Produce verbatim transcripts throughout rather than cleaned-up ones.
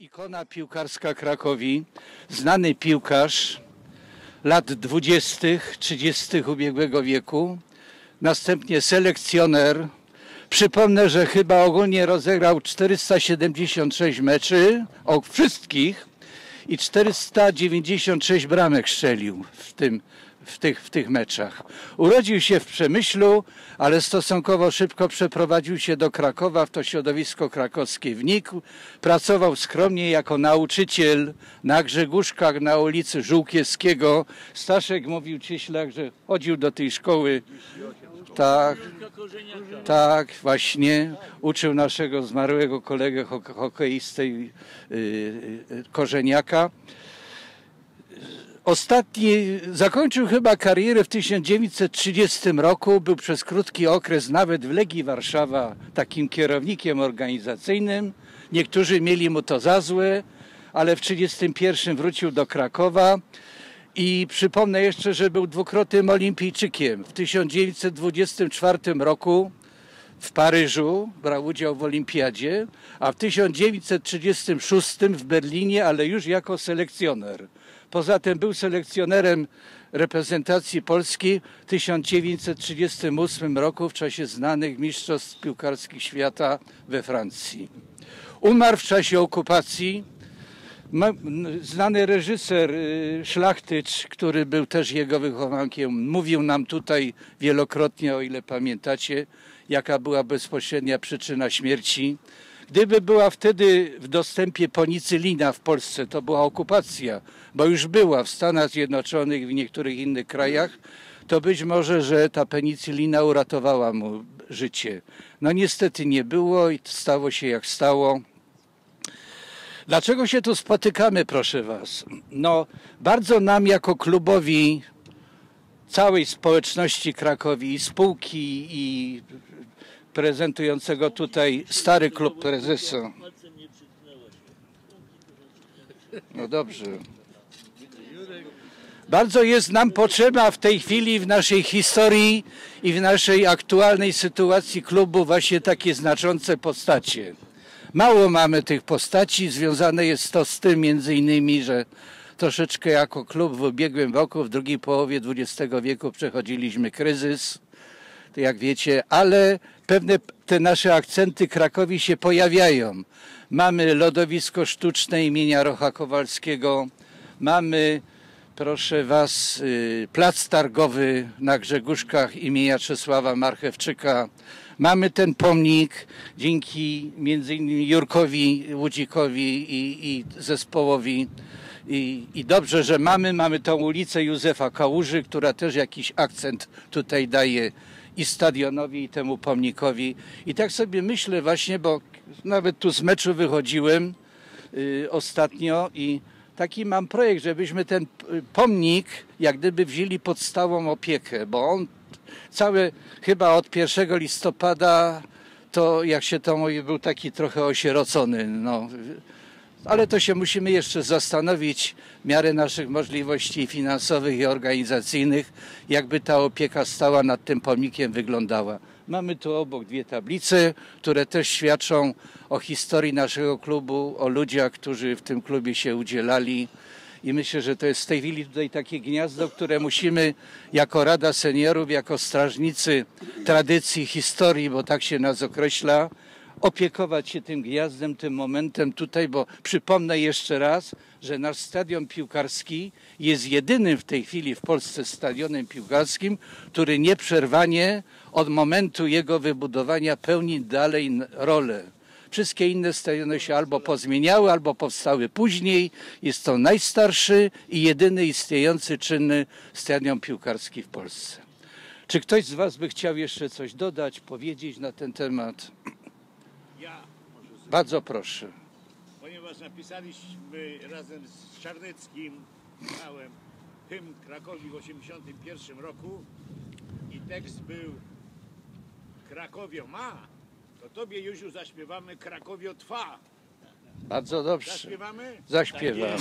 Ikona piłkarska Krakowi, znany piłkarz lat dwudziestych, trzydziestych ubiegłego wieku, następnie selekcjoner. Przypomnę, że chyba ogólnie rozegrał czterysta siedemdziesiąt sześć meczy, o wszystkich, i czterysta dziewięćdziesiąt sześć bramek strzelił w tym W tych, w tych meczach. Urodził się w Przemyślu, ale stosunkowo szybko przeprowadził się do Krakowa, w to środowisko krakowskie wnikł. Pracował skromnie jako nauczyciel na Grzegórzkach na ulicy Żółkiewskiego. Staszek mówił Cieślak, że chodził do tej szkoły. Tak, tak, właśnie. Uczył naszego zmarłego kolegę hokeistę yy, Korzeniaka. Ostatni, zakończył chyba karierę w tysiąc dziewięćset trzydziestym roku, był przez krótki okres nawet w Legii Warszawa takim kierownikiem organizacyjnym. Niektórzy mieli mu to za złe, ale w trzydziestym pierwszym wrócił do Krakowa i przypomnę jeszcze, że był dwukrotnym olimpijczykiem. W tysiąc dziewięćset dwudziestym czwartym roku w Paryżu brał udział w olimpiadzie, a w tysiąc dziewięćset trzydziestym szóstym w Berlinie, ale już jako selekcjoner. Poza tym był selekcjonerem reprezentacji Polski w tysiąc dziewięćset trzydziestym ósmym roku w czasie znanych mistrzostw piłkarskich świata we Francji. Umarł w czasie okupacji. Znany reżyser Szlachtycz, który był też jego wychowankiem, mówił nam tutaj wielokrotnie, o ile pamiętacie, jaka była bezpośrednia przyczyna śmierci. Gdyby była wtedy w dostępie penicylina w Polsce, to była okupacja, bo już była w Stanach Zjednoczonych i w niektórych innych krajach, to być może, że ta penicylina uratowała mu życie. No niestety nie było i stało się jak stało. Dlaczego się tu spotykamy, proszę was? No bardzo nam jako klubowi całej społeczności Krakowi i spółki i prezentującego tutaj stary klub prezesa. No dobrze. Bardzo jest nam potrzeba w tej chwili w naszej historii i w naszej aktualnej sytuacji klubu właśnie takie znaczące postacie. Mało mamy tych postaci, związane jest to z tym między innymi, że troszeczkę jako klub w ubiegłym roku, w drugiej połowie dwudziestego wieku przechodziliśmy kryzys, jak wiecie, ale pewne te nasze akcenty Krakowi się pojawiają. Mamy lodowisko sztuczne imienia Rocha Kowalskiego, mamy, proszę was, plac targowy na Grzegórzkach imienia Czesława Marchewczyka. Mamy ten pomnik dzięki między innymi Jurkowi Łudzikowi i, i zespołowi. I, I dobrze, że mamy, mamy tą ulicę Józefa Kałuży, która też jakiś akcent tutaj daje i stadionowi, i temu pomnikowi. I tak sobie myślę właśnie, bo nawet tu z meczu wychodziłem y, ostatnio i taki mam projekt, żebyśmy ten pomnik jak gdyby wzięli pod stałą opiekę, bo on cały chyba od pierwszego listopada to, jak się to mówi, był taki trochę osierocony. No. Ale to się musimy jeszcze zastanowić w miarę naszych możliwości finansowych i organizacyjnych, jakby ta opieka stała nad tym pomnikiem wyglądała. Mamy tu obok dwie tablice, które też świadczą o historii naszego klubu, o ludziach, którzy w tym klubie się udzielali. I myślę, że to jest w tej chwili tutaj takie gniazdo, które musimy jako Rada Seniorów, jako strażnicy tradycji, historii, bo tak się nas określa, opiekować się tym gniazdem, tym momentem tutaj, bo przypomnę jeszcze raz, że nasz stadion piłkarski jest jedynym w tej chwili w Polsce stadionem piłkarskim, który nieprzerwanie od momentu jego wybudowania pełni dalej rolę. Wszystkie inne stadiony się albo pozmieniały, albo powstały później. Jest to najstarszy i jedyny istniejący czynny stadion piłkarski w Polsce. Czy ktoś z was by chciał jeszcze coś dodać, powiedzieć na ten temat? Ja, bardzo proszę. Ponieważ napisaliśmy razem z Czarneckim, Michałem, hymn Krakowi w osiemdziesiątym pierwszym roku i tekst był Krakowio ma, to tobie Józiu zaśpiewamy Krakowio trwa. Bardzo dobrze. Zaśpiewamy? Zaśpiewamy.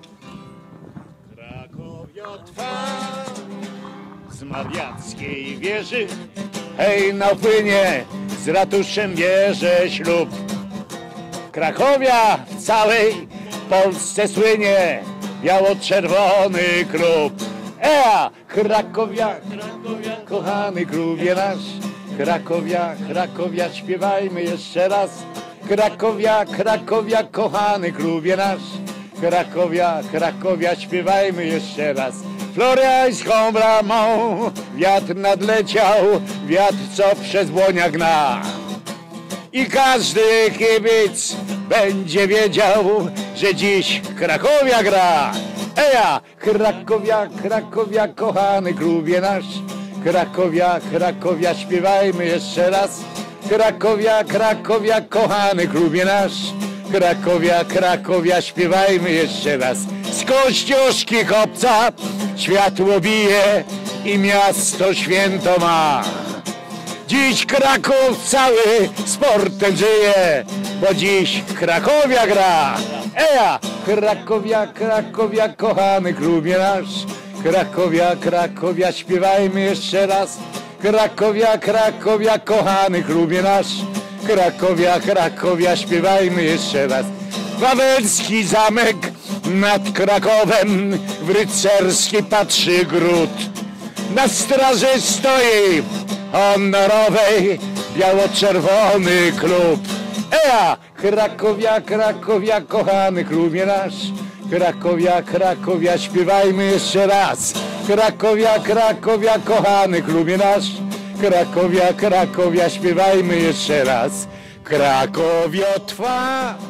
Krakowio trwa z mariackiej wieży, hej napłynie z ratuszem bierze ślub. Krakowia w całej Polsce słynie biało-czerwony klub. Ea! Krakowia, Krakowia, kochany klubie nasz. Krakowia, Krakowia, śpiewajmy jeszcze raz. Krakowia, Krakowia, kochany klubie nasz. Krakowia, Krakowia, śpiewajmy jeszcze raz. Floriańską bramą wiatr nadleciał, wiatr co przez Błonia gna. I każdy kibic będzie wiedział, że dziś Krakowia gra. Eja! Krakowia, Krakowia, kochany klubie nasz. Krakowia, Krakowia, śpiewajmy jeszcze raz. Krakowia, Krakowia, kochany klubie nasz. Krakowia, Krakowia, śpiewajmy jeszcze raz. Z Kościuszki chłopca światło bije i miasto święto ma. Dziś Kraków cały sportem żyje, bo dziś Krakowia gra. Eja! Krakowia, Krakowia, kochany klubie nasz. Krakowia, Krakowia, śpiewajmy jeszcze raz. Krakowia, Krakowia, kochany klubie nasz. Krakowia, Krakowia, śpiewajmy jeszcze raz. Wawelski zamek nad Krakowem, w rycerski patrzy gród. Na straży stoi honorowej biało-czerwony klub. Eja! Krakowia, Krakowia, kochany klubie nasz. Krakowia, Krakowia, śpiewajmy jeszcze raz. Krakowia, Krakowia, kochany klubie nasz. Krakowia, Krakowia, śpiewajmy jeszcze raz. Krakowio twa